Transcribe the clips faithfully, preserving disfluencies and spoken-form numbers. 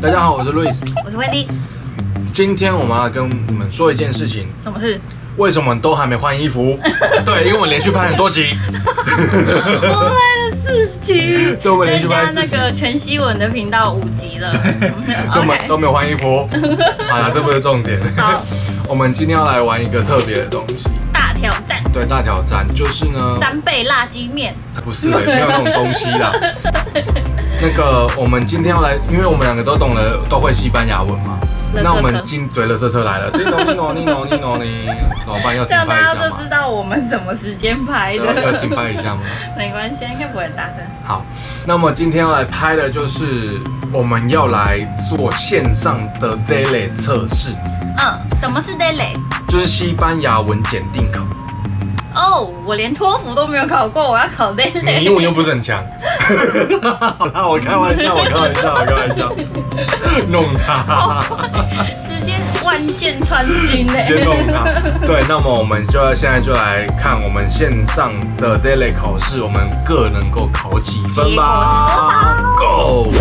大家好，我是 Louis， 我是 Wendy。 今天我们要跟你们说一件事情。 什么事？ 为什么都还没换衣服？对，因为我们连续拍很多集。 我拍了四集， 对，我们连续拍四集。 再加那个全西文的频道五集了， 所以我们都没有换衣服。好了，这不是重点。 好， 我们今天要来玩一个特别的东西。 大挑战。 对，大挑战就是呢， 三倍辣鸡面。 不是，没有那种东西啦。那个，我们今天要来，因为我们两个都懂了，都会西班牙文嘛。那我们今对垃圾车来了，叮咚叮咚叮咚叮咚叮，怎么办？要停拍一下吗？ 这样大家都知道我们什么时间拍的。 要停拍一下吗？ 没关系，应该不会很大声。 好，那么今天要来拍的就是我们要来做线上的 daily 测试。 嗯，什么是 daily？ 就是西班牙文检定考。 哦，我连托福都没有考过，我要考 daily。 你英文又不是很强。好啦，我开玩笑，我开玩笑，我开玩笑，弄他， 直接万箭穿心嘞， 直接弄他。对，那么我们就要现在就来看我们线上的 daily 考试，我们各能够考几分吧？ 结果是多少 ？Go！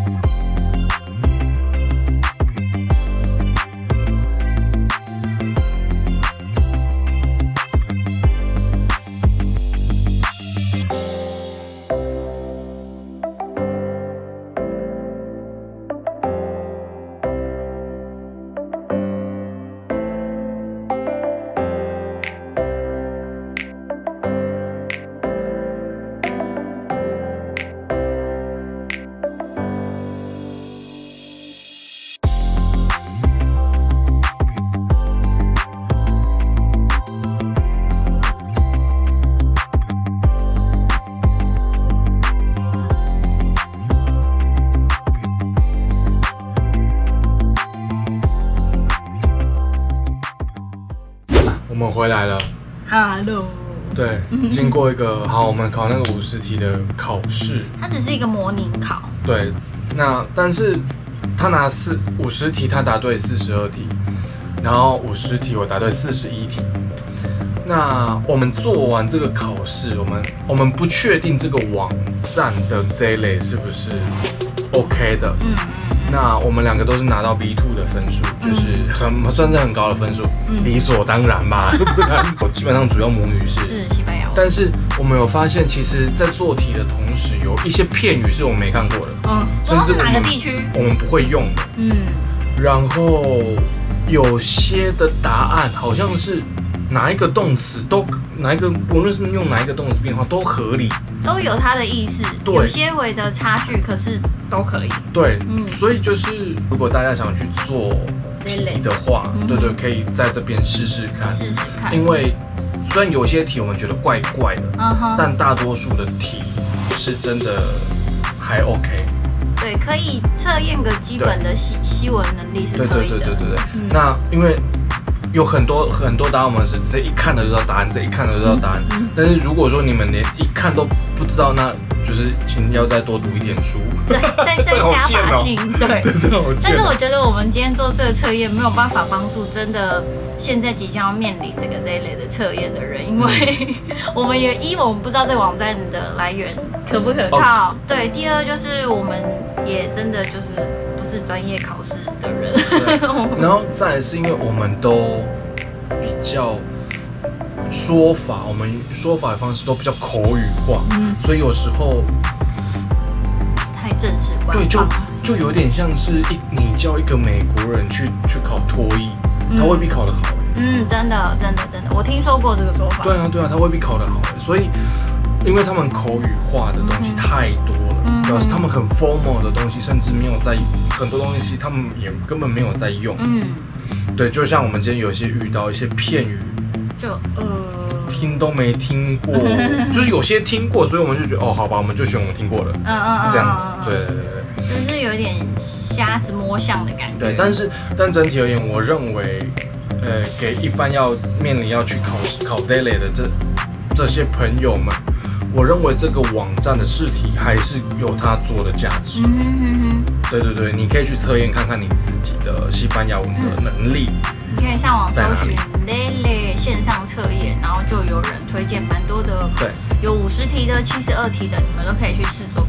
我们回来了 ，Hello。 对，经过一个好，我们考那个五十题的考试， 它只是一个模拟考。 对，那但是他拿四五十题，他答对四十二题，然后五十题我答对四十一题。那我们做完这个考试，我们我们不确定这个网站的 daily 是不是 OK 的。嗯。那我们两个都是拿到 B 二 的分数，嗯、就是很算是很高的分数，嗯、理所当然吧。不然我基本上主要母语是是西班牙文， 但是我们有发现，其实，在做题的同时，有一些片语是我们没看过的，嗯，甚至哪个地区我们不会用的，嗯，然后有些的答案好像是哪一个动词都哪一个，无论是用哪一个动词变化都合理。 都有它的意思，有些微的差距，可是都可以。对，嗯， 所以就是如果大家想去做题的话，嗯、对对，可以在这边试试看， 试试看。 因为虽然有些题我们觉得怪怪的，嗯哼，但大多数的题是真的还 OK。 对，可以测验个基本的西西文能力是可以的。 对对对对对对。嗯、那因为有很多很多答案，我们是直接一看就知道答案，这一看就知道答案。嗯、但是如果说你们连一看都不知道，那就是请要再多读一点书， 再再再加把劲，对。但是我觉得我们今天做这个测验没有办法帮助真的现在即将要面临这个 daily 的测验的人，因为我们也一我们不知道这个网站的来源可不可靠，哦、对。第二就是我们也真的就是不是专业考试的人， 然后再来是因为我们都比较。说法，我们说法的方式都比较口语化，嗯、所以有时候太正式官方， 对，就就有点像是一你叫一个美国人去去考托译，嗯、他未必考得好。 嗯，真的，真的，真的，我听说过这个说法。 对啊，对啊，他未必考得好，所以因为他们口语化的东西太多了，表示、嗯、他们很 formal 的东西，甚至没有在很多东西，他们也根本没有在用。嗯，对，就像我们今天有些遇到一些片语。就呃，听都没听过，就是有些听过，所以我们就觉得哦，好吧，我们就选我们听过的，嗯嗯嗯，这样子，对对对对， 就是有点瞎子摸象的感觉。 对，但是但整体而言，我认为，呃，给一般要面临要去考考 daily 的这这些朋友们，我认为这个网站的试题还是有它做的价值。嗯哼哼哼，对对对，你可以去测验看看你自己的西班牙文的能力。嗯你可以上网搜寻 daily 线上测验，然后就有人推荐蛮多的，对，有五十题的、七十二题的，你们都可以去试做看看。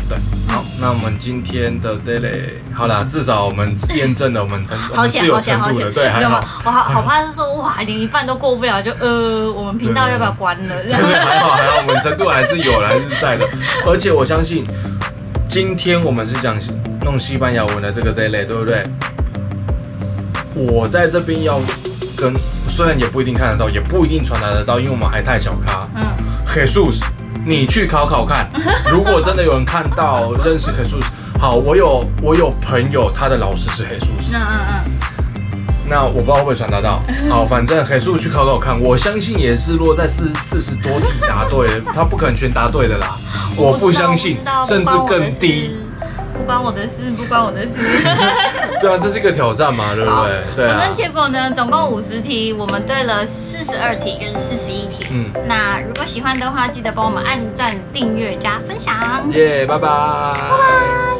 对，好，那我们今天的 daily 好啦，至少我们验证了我们程我们是有程度的，对，还好。 我好好怕是说哇，连一半都过不了，就呃，我们频道要不要关了？ 对对，还好还好，我们程度还是有，还是在的。而且我相信，今天我们是讲弄西班牙文的这个 daily， 对不对？我在这边要跟，虽然也不一定看得到，也不一定传达得到，因为我们还太小咖。嗯 ，Jesus， 你去考考看，如果真的有人看到认识 Jesus， 好，我有我有朋友，他的老师是 Jesus。嗯嗯嗯。那我不知道会不会传达到。好，反正 Jesus 去考考看，我相信也是落在四四十多题答对，他不可能全答对的啦。我不相信，甚至更低。 不关我的事，不关我的事。 对啊，这是一个挑战嘛，对不对？对啊。 反正结果呢，总共五十题，我们对了四十二题跟四十一题。嗯，那如果喜欢的话，记得帮我们按赞、订阅、加分享。 耶，拜拜。拜拜。